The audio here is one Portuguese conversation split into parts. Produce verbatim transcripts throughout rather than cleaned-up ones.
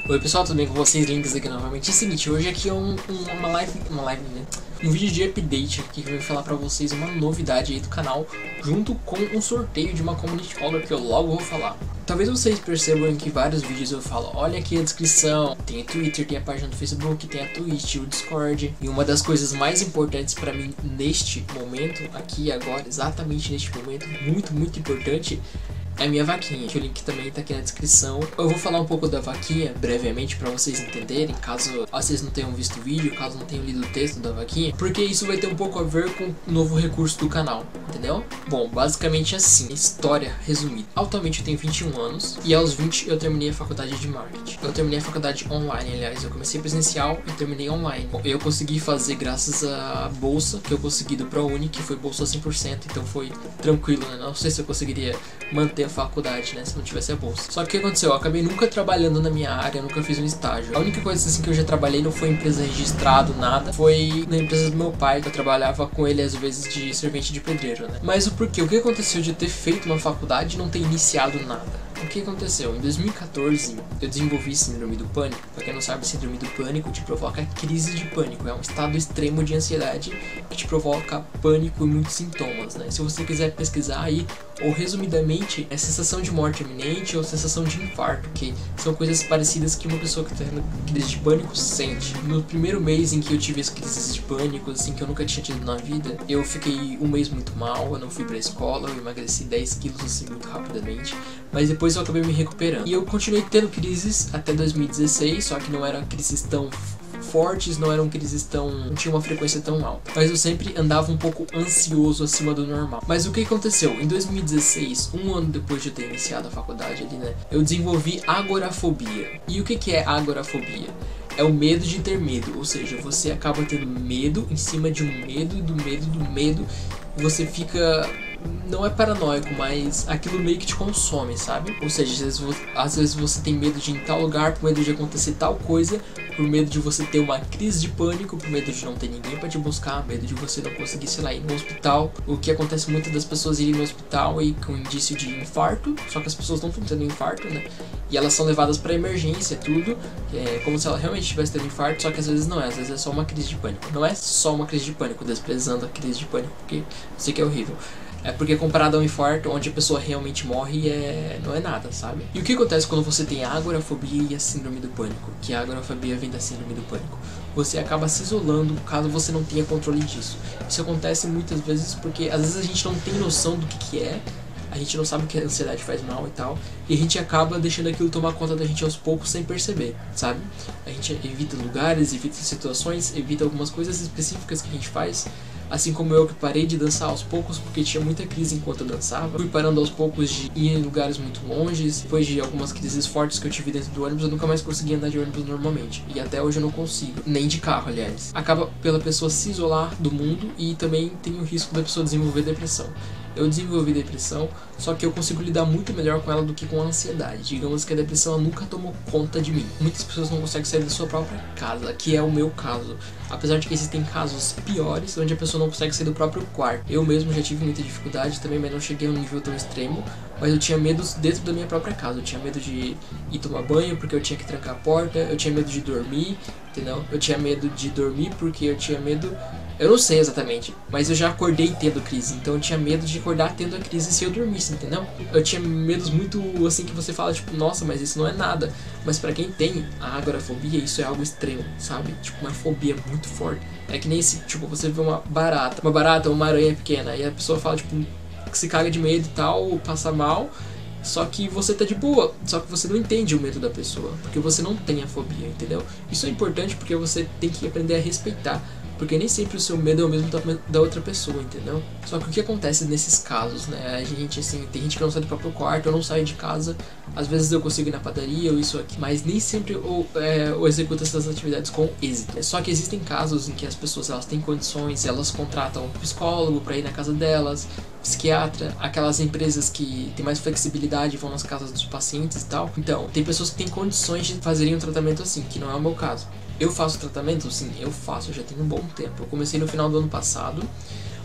Oi pessoal, tudo bem com vocês? Links aqui novamente. É o seguinte, hoje aqui é um, um, uma live, uma live, né? Um vídeo de update aqui que eu vou falar pra vocês uma novidade aí do canal, junto com um sorteio de uma community collar que eu logo vou falar. Talvez vocês percebam que vários vídeos eu falo, olha aqui a descrição, tem o Twitter, tem a página do Facebook, tem a Twitch, o Discord. E uma das coisas mais importantes pra mim neste momento, aqui agora, exatamente neste momento, muito, muito importante, é a minha vaquinha, que o link também tá aqui na descrição. Eu vou falar um pouco da vaquinha brevemente pra vocês entenderem, caso vocês não tenham visto o vídeo, caso não tenham lido o texto da vaquinha, porque isso vai ter um pouco a ver com o novo recurso do canal, entendeu? Bom, basicamente assim, história resumida. Atualmente eu tenho vinte e um anos e aos vinte eu terminei a faculdade de marketing. Eu terminei a faculdade online, aliás, eu comecei presencial e terminei online. Bom, eu consegui fazer graças à bolsa que eu consegui do ProUni, que foi bolsa cem por cento, então foi tranquilo, né? Não sei se eu conseguiria manter a faculdade, né, se não tivesse a bolsa. Só que o que aconteceu? Eu acabei nunca trabalhando na minha área, nunca fiz um estágio. A única coisa assim que eu já trabalhei não foi em empresa registrado, nada. Foi na empresa do meu pai, que eu trabalhava com ele às vezes de servente de pedreiro, né. Mas o porquê? O que aconteceu de eu ter feito uma faculdade e não ter iniciado nada? O que aconteceu? Em dois mil e quatorze, eu desenvolvi síndrome do pânico. Pra quem não sabe, síndrome do pânico te provoca crise de pânico. É um estado extremo de ansiedade que te provoca pânico e muitos sintomas, né? Se você quiser pesquisar aí, ou resumidamente, é sensação de morte iminente ou sensação de infarto, que são coisas parecidas que uma pessoa que tá tendo crise de pânico sente. No primeiro mês em que eu tive as crises de pânico, assim, que eu nunca tinha tido na vida, eu fiquei um mês muito mal, eu não fui pra escola, eu emagreci dez quilos, assim, muito rapidamente. Mas depois eu acabei me recuperando. E eu continuei tendo crises até dois mil e dezesseis, só que não eram crises tão fortes, não eram crises tão... não tinha uma frequência tão alta. Mas eu sempre andava um pouco ansioso acima do normal. Mas o que aconteceu? Em dois mil e dezesseis, um ano depois de eu ter iniciado a faculdade ali, né? Eu desenvolvi agorafobia. E o que que é agorafobia? É o medo de ter medo, ou seja, você acaba tendo medo em cima de um medo, e do medo, do medo, e você fica... não é paranoico, mas aquilo meio que te consome, sabe? Ou seja, às vezes, às vezes você tem medo de ir em tal lugar, por medo de acontecer tal coisa, por medo de você ter uma crise de pânico, por medo de não ter ninguém pra te buscar, medo de você não conseguir, sei lá, ir no hospital. O que acontece muito das pessoas irem no hospital e com indício de infarto, só que as pessoas não estão tendo infarto, né? E elas são levadas pra emergência, tudo, é como se ela realmente estivesse tendo infarto, só que às vezes não é, às vezes é só uma crise de pânico. Não é só uma crise de pânico, desprezando a crise de pânico, porque eu sei que é horrível. É porque comparado ao infarto, onde a pessoa realmente morre, é... não é nada, sabe? E o que acontece quando você tem a agorafobia e a síndrome do pânico? Que a agorafobia vem da síndrome do pânico. Você acaba se isolando caso você não tenha controle disso. Isso acontece muitas vezes porque às vezes a gente não tem noção do que que é, a gente não sabe que a ansiedade faz mal e tal, e a gente acaba deixando aquilo tomar conta da gente aos poucos sem perceber, sabe? A gente evita lugares, evita situações, evita algumas coisas específicas que a gente faz. Assim como eu que parei de dançar aos poucos porque tinha muita crise enquanto eu dançava. Fui parando aos poucos de ir em lugares muito longes. Depois de algumas crises fortes que eu tive dentro do ônibus, eu nunca mais consegui andar de ônibus normalmente. E até hoje eu não consigo. Nem de carro, aliás. Acaba pela pessoa se isolar do mundo e também tem o risco da pessoa desenvolver depressão. Eu desenvolvi depressão, só que eu consigo lidar muito melhor com ela do que com a ansiedade. Digamos que a depressão nunca tomou conta de mim. Muitas pessoas não conseguem sair da sua própria casa, que é o meu caso. Apesar de que existem casos piores, onde a pessoa não consegue sair do próprio quarto. Eu mesmo já tive muita dificuldade também, mas não cheguei a um nível tão extremo. Mas eu tinha medo dentro da minha própria casa. Eu tinha medo de ir tomar banho porque eu tinha que trancar a porta. Eu tinha medo de dormir, entendeu? Eu tinha medo de dormir porque eu tinha medo... eu não sei exatamente, mas eu já acordei tendo crise, então eu tinha medo de acordar tendo a crise se eu dormisse, entendeu? Eu tinha medos muito assim que você fala, tipo, nossa, mas isso não é nada. Mas pra quem tem a agorafobia, isso é algo extremo, sabe? Tipo, uma fobia muito forte. É que nem esse, tipo, você vê uma barata, uma barata ou uma aranha pequena, e a pessoa fala, tipo, que se caga de medo e tal, passa mal. Só que você tá de boa, só que você não entende o medo da pessoa, porque você não tem a fobia, entendeu? Isso é importante porque você tem que aprender a respeitar. Porque nem sempre o seu medo é o mesmo da outra pessoa, entendeu? Só que o que acontece nesses casos, né? A gente, assim, tem gente que não sai do próprio quarto, eu não saio de casa. Às vezes eu consigo ir na padaria ou isso aqui, mas nem sempre eu, é, eu executo essas atividades com êxito. Só que existem casos em que as pessoas, elas têm condições, elas contratam um psicólogo pra ir na casa delas, psiquiatra, aquelas empresas que têm mais flexibilidade vão nas casas dos pacientes e tal. Então, tem pessoas que têm condições de fazerem um tratamento assim, que não é o meu caso. Eu faço tratamento? Sim, eu faço, já tenho um bom tempo. Eu comecei no final do ano passado.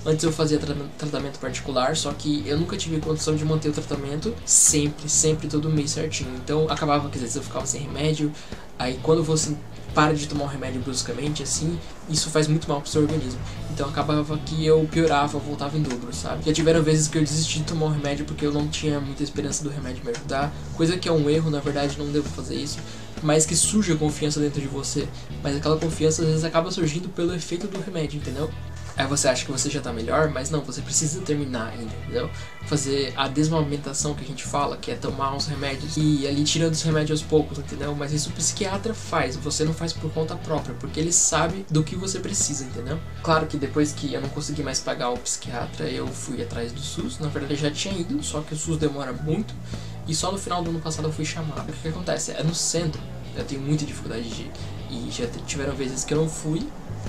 Antes eu fazia tra tratamento particular, só que eu nunca tive condição de manter o tratamento sempre, sempre, todo mês certinho. Então acabava que às vezes eu ficava sem remédio, aí quando você para de tomar um remédio bruscamente, assim, isso faz muito mal pro seu organismo. Então acabava que eu piorava, voltava em dobro, sabe? Já tiveram vezes que eu desisti de tomar um remédio porque eu não tinha muita esperança do remédio me ajudar, coisa que é um erro, na verdade não devo fazer isso, mas que surge a confiança dentro de você, mas aquela confiança às vezes acaba surgindo pelo efeito do remédio, entendeu? Aí você acha que você já tá melhor, mas não, você precisa terminar ainda, entendeu? Fazer a desmamentação que a gente fala, que é tomar uns remédios e ali tirando os remédios aos poucos, entendeu? Mas isso o psiquiatra faz, você não faz por conta própria, porque ele sabe do que você precisa, entendeu? Claro que depois que eu não consegui mais pagar o psiquiatra, eu fui atrás do SUS, na verdade eu já tinha ido, só que o SUS demora muito, e só no final do ano passado eu fui chamado. O que acontece? É no centro, eu tenho muita dificuldade de ir, e já tiveram vezes que eu não fui,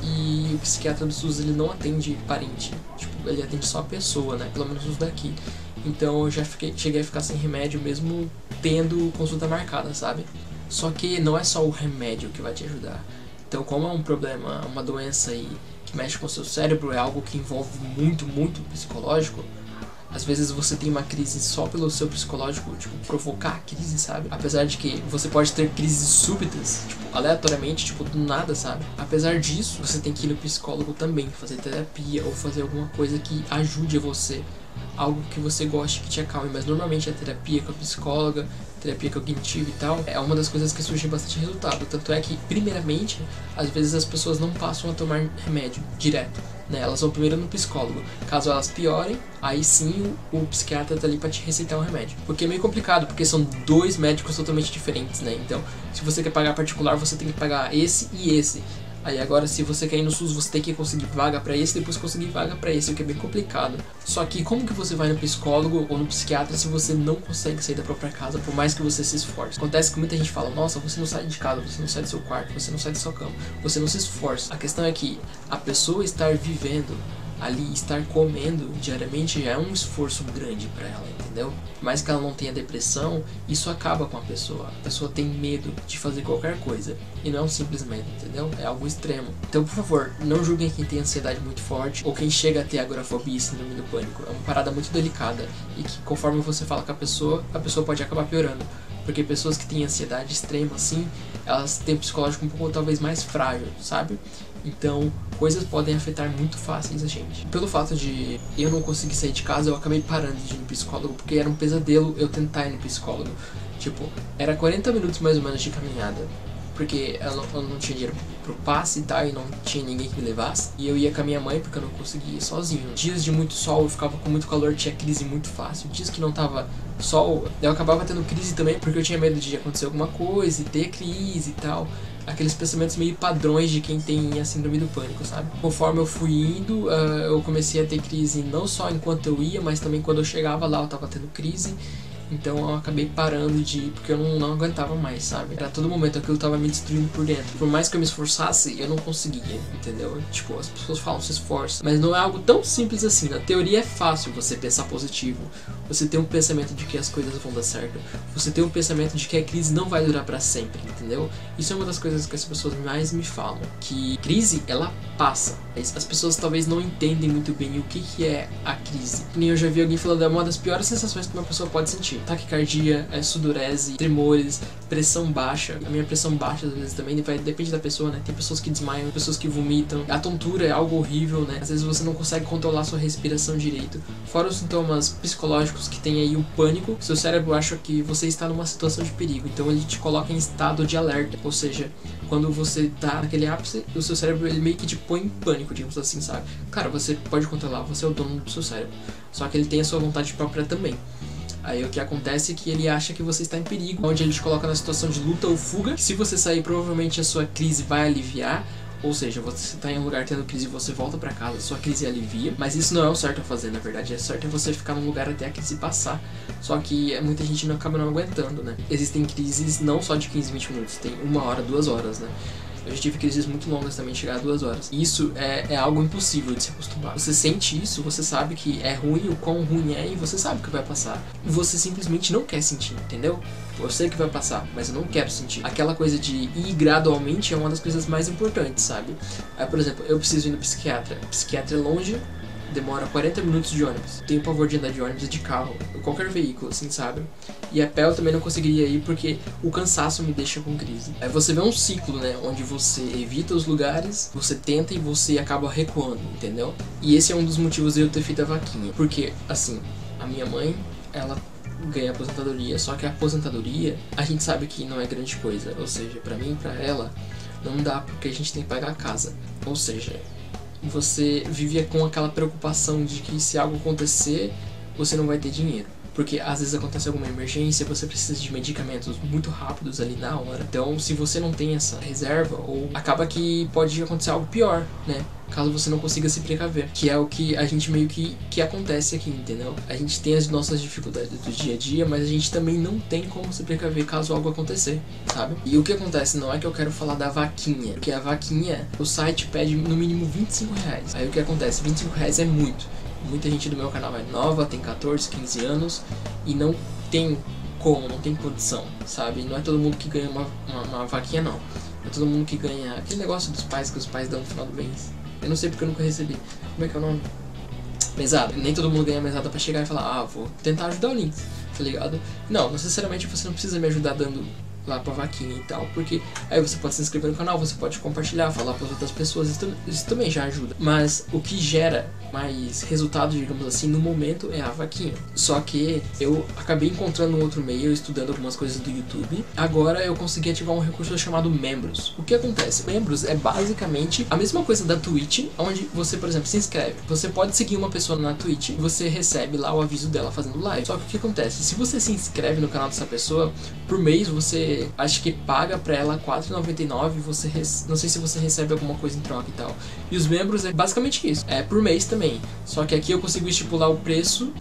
e o psiquiatra do SUS ele não atende parente, tipo, ele atende só a pessoa, né, pelo menos os daqui. Então eu já fiquei, cheguei a ficar sem remédio mesmo tendo consulta marcada, sabe? Só que não é só o remédio que vai te ajudar. Então como é um problema, uma doença aí que mexe com o seu cérebro, é algo que envolve muito, muito psicológico, às vezes você tem uma crise só pelo seu psicológico, tipo, provocar a crise, sabe? Apesar de que você pode ter crises súbitas, tipo, aleatoriamente, tipo, do nada, sabe? Apesar disso, você tem que ir no psicólogo também, fazer terapia ou fazer alguma coisa que ajude você, algo que você goste, que te acalme. Mas normalmente a terapia com a psicóloga, terapia cognitiva e tal, é uma das coisas que surge bastante resultado. Tanto é que, primeiramente, às vezes as pessoas não passam a tomar remédio direto, né? Elas vão primeiro no psicólogo. Caso elas piorem, aí sim o, o psiquiatra tá ali pra te receitar um remédio. Porque é meio complicado, porque são dois médicos totalmente diferentes, né? Então, se você quer pagar particular, você tem que pagar esse e esse. Aí agora, se você quer ir no SUS, você tem que conseguir vaga pra esse, depois conseguir vaga pra esse, o que é bem complicado. Só que como que você vai no psicólogo ou no psiquiatra se você não consegue sair da própria casa, por mais que você se esforce? Acontece que muita gente fala, nossa, você não sai de casa, você não sai do seu quarto, você não sai da sua cama, você não se esforça. A questão é que a pessoa estar vivendo ali, estar comendo diariamente já é um esforço grande pra ela, entendeu? Por mais que ela não tenha depressão, isso acaba com a pessoa. A pessoa tem medo de fazer qualquer coisa. E não é um simples medo, entendeu? É algo extremo. Então, por favor, não julguem quem tem ansiedade muito forte ou quem chega a ter agorafobia e síndrome do pânico. É uma parada muito delicada e que conforme você fala com a pessoa, a pessoa pode acabar piorando. Porque pessoas que têm ansiedade extrema assim, elas têm um psicológico um pouco talvez mais frágil, sabe? Então, coisas podem afetar muito fáceis a gente. Pelo fato de eu não conseguir sair de casa, eu acabei parando de ir no psicólogo, porque era um pesadelo eu tentar ir no psicólogo. Tipo, era quarenta minutos mais ou menos de caminhada, porque eu não, eu não tinha dinheiro pro passe e tal, e não tinha ninguém que me levasse. E eu ia com a minha mãe, porque eu não conseguia ir sozinho. Dias de muito sol, eu ficava com muito calor, tinha crise muito fácil. Dias que não tava sol, eu acabava tendo crise também, porque eu tinha medo de acontecer alguma coisa, e ter crise e tal. Aqueles pensamentos meio padrões de quem tem a síndrome do pânico, sabe? Conforme eu fui indo, uh, eu comecei a ter crise não só enquanto eu ia, mas também quando eu chegava lá eu tava tendo crise. Então eu acabei parando de ir, porque eu não, não aguentava mais, sabe? Era a todo momento aquilo tava me destruindo por dentro. Por mais que eu me esforçasse, eu não conseguia, entendeu? Tipo, as pessoas falam, se esforça. Mas não é algo tão simples assim. Na teoria é fácil você pensar positivo. Você ter um pensamento de que as coisas vão dar certo. Você ter um pensamento de que a crise não vai durar pra sempre, entendeu? Isso é uma das coisas que as pessoas mais me falam. Que crise, ela passa. As pessoas talvez não entendem muito bem o que, que é a crise. Nem eu já vi alguém falando, é uma das piores sensações que uma pessoa pode sentir. Taquicardia, é, sudorese, tremores, pressão baixa. A minha pressão baixa às vezes também, vai, depende da pessoa, né? Tem pessoas que desmaiam, pessoas que vomitam. A tontura é algo horrível, né? Às vezes você não consegue controlar sua respiração direito. Fora os sintomas psicológicos que tem aí o pânico, seu cérebro acha que você está numa situação de perigo, então ele te coloca em estado de alerta. Ou seja, quando você tá naquele ápice, o seu cérebro ele meio que te põe em pânico, digamos assim, sabe? Cara, você pode controlar, você é o dono do seu cérebro. Só que ele tem a sua vontade própria também. Aí o que acontece é que ele acha que você está em perigo, onde ele te coloca na situação de luta ou fuga. Se você sair, provavelmente a sua crise vai aliviar. Ou seja, você está em um lugar tendo crise e você volta pra casa, sua crise alivia. Mas isso não é o certo a fazer, na verdade. É certo é você ficar num lugar até a crise passar. Só que muita gente não acaba não aguentando, né? Existem crises não só de quinze, vinte minutos, tem uma hora, duas horas, né? Eu já tive crises muito longas também, chegar a duas horas. E isso é, é algo impossível de se acostumar. Você sente isso, você sabe que é ruim, o quão ruim é, e você sabe que vai passar. E você simplesmente não quer sentir, entendeu? Eu sei que vai passar, mas eu não quero sentir. Aquela coisa de ir gradualmente é uma das coisas mais importantes, sabe? Aí, por exemplo, eu preciso ir no psiquiatra. O psiquiatra é longe, demora quarenta minutos de ônibus. Tenho pavor de andar de ônibus e de carro, qualquer veículo, assim, sabe? E a pé eu também não conseguiria ir porque o cansaço me deixa com crise. Aí você vê um ciclo, né? Onde você evita os lugares, você tenta e você acaba recuando, entendeu? E esse é um dos motivos de eu ter feito a vaquinha. Porque, assim, a minha mãe, ela ganha aposentadoria, só que a aposentadoria, a gente sabe que não é grande coisa. Ou seja, pra mim e pra ela, não dá porque a gente tem que pagar a casa. Ou seja, você vive com aquela preocupação de que se algo acontecer, você não vai ter dinheiro. Porque às vezes acontece alguma emergência, você precisa de medicamentos muito rápidos ali na hora. Então, se você não tem essa reserva, ou acaba que pode acontecer algo pior, né? Caso você não consiga se precaver. Que é o que a gente meio que, que acontece aqui, entendeu? A gente tem as nossas dificuldades do dia a dia, mas a gente também não tem como se precaver caso algo acontecer, sabe? E o que acontece não é que eu quero falar da vaquinha, porque a vaquinha, o site pede no mínimo vinte e cinco reais. Aí o que acontece? vinte e cinco reais é muito. Muita gente do meu canal é nova, tem quatorze, quinze anos e não tem como, não tem condição, sabe? Não é todo mundo que ganha uma, uma, uma vaquinha, não. Não é todo mundo que ganha aquele negócio dos pais que os pais dão no final do mês. Eu não sei porque eu nunca recebi. Como é que é o nome? Mesada. Nem todo mundo ganha mesada pra chegar e falar, ah, vou tentar ajudar o Lynx, tá ligado? Não, necessariamente você não precisa me ajudar dando lá pra vaquinha e tal, porque aí você pode se inscrever no canal, você pode compartilhar, falar para outras pessoas, isso, isso também já ajuda. Mas o que gera mais resultado, digamos assim, no momento é a vaquinha. Só que eu acabei encontrando um outro meio, estudando algumas coisas do YouTube. Agora eu consegui ativar um recurso chamado Membros. O que acontece? Membros é basicamente a mesma coisa da Twitch, onde você, por exemplo, se inscreve. Você pode seguir uma pessoa na Twitch e você recebe lá o aviso dela fazendo live. Só que o que acontece? Se você se inscreve no canal dessa pessoa, por mês você acho que paga pra ela quatro reais e noventa e nove centavos, você rece... não sei se você recebe alguma coisa em troca e tal. E os membros é basicamente isso, é por mês também. Só que aqui eu consigo estipular o preço,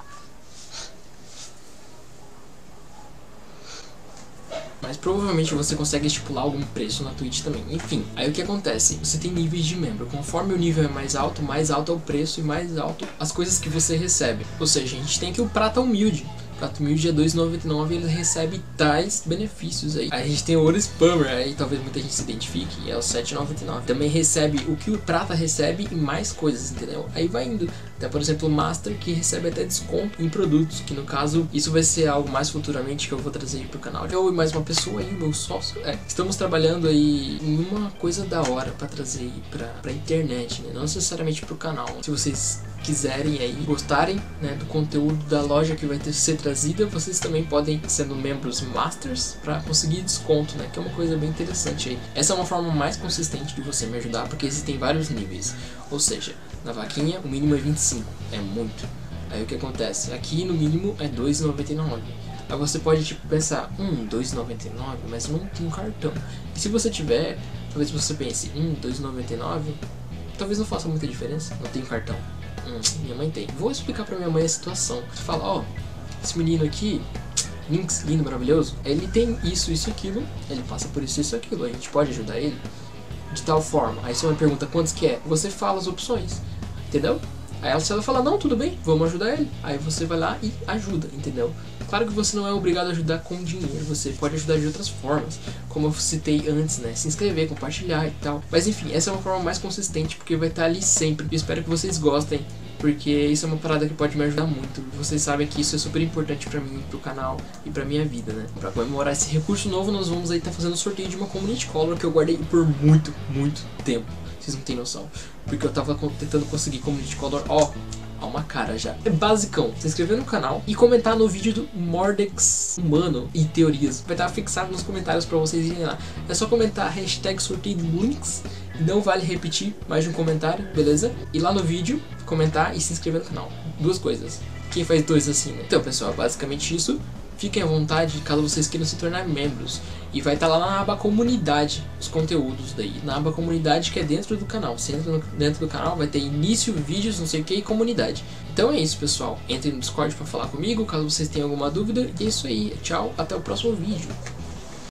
mas provavelmente você consegue estipular algum preço na Twitch também. Enfim, aí o que acontece? Você tem níveis de membro. Conforme o nível é mais alto, mais alto é o preço e mais alto as coisas que você recebe. Ou seja, a gente tem aqui o prata humilde. Prato humilde é dois reais e noventa e nove centavos e ele recebe tais benefícios aí. Aí a gente tem o ouro spammer, aí talvez muita gente se identifique, é o sete reais e noventa e nove centavos. Também recebe o que o prata recebe e mais coisas, entendeu? Aí vai indo. Até, por exemplo, o master, que recebe até desconto em produtos, que no caso, isso vai ser algo mais futuramente que eu vou trazer aí pro canal. Eu e mais uma pessoa aí, meu sócio, é, estamos trabalhando aí em uma coisa da hora pra trazer aí pra, pra internet, né? Não necessariamente pro canal. Se vocês quiserem aí, gostarem, né, do conteúdo da loja que vai ter ser trazida, vocês também podem, sendo membros masters, para conseguir desconto, né, que é uma coisa bem interessante aí. Essa é uma forma mais consistente de você me ajudar, porque existem vários níveis. Ou seja, na vaquinha o mínimo é vinte e cinco, é muito. Aí o que acontece? Aqui no mínimo é dois reais e noventa e nove centavos. Aí você pode tipo pensar, hum, dois reais e noventa e nove centavos, mas não tem um cartão. E se você tiver, talvez você pense, hum, dois reais e noventa e nove centavos, talvez não faça muita diferença, não tem cartão. Hum, minha mãe tem. Vou explicar pra minha mãe a situação. Você fala, ó, oh, esse menino aqui, Lynx, lindo, maravilhoso, ele tem isso, isso e aquilo, ele passa por isso, isso e aquilo, a gente pode ajudar ele de tal forma. Aí você me pergunta quantos que é, você fala as opções, entendeu? Aí ela, se ela falar, não, tudo bem, vamos ajudar ele. Aí você vai lá e ajuda, entendeu? Claro que você não é obrigado a ajudar com dinheiro, você pode ajudar de outras formas, como eu citei antes, né? Se inscrever, compartilhar e tal. Mas enfim, essa é uma forma mais consistente, porque vai estar ali sempre. Eu espero que vocês gostem, porque isso é uma parada que pode me ajudar muito. Vocês sabem que isso é super importante pra mim, pro canal e pra minha vida, né? Pra comemorar esse recurso novo, nós vamos aí estar tá fazendo um sorteio de uma Community Color que eu guardei por muito, muito tempo. Vocês não tem noção. Porque eu tava tentando conseguir Community Color, ó, há uma cara já. É basicão, se inscrever no canal e comentar no vídeo do Mordex Humano e Teorias. Vai estar fixado nos comentários pra vocês irem lá. É só comentar hashtag sorteio de Lynx. Não vale repetir mais de um comentário, beleza? E lá no vídeo, comentar e se inscrever no canal. Duas coisas. Quem faz dois assim, né? Então, pessoal, basicamente isso. Fiquem à vontade caso vocês queiram se tornar membros. E vai estar lá na aba comunidade, os conteúdos daí. Na aba comunidade que é dentro do canal. Você entra no, dentro do canal, vai ter início, vídeos, não sei o que e comunidade. Então é isso, pessoal. Entrem no Discord para falar comigo caso vocês tenham alguma dúvida. E é isso aí. Tchau, até o próximo vídeo.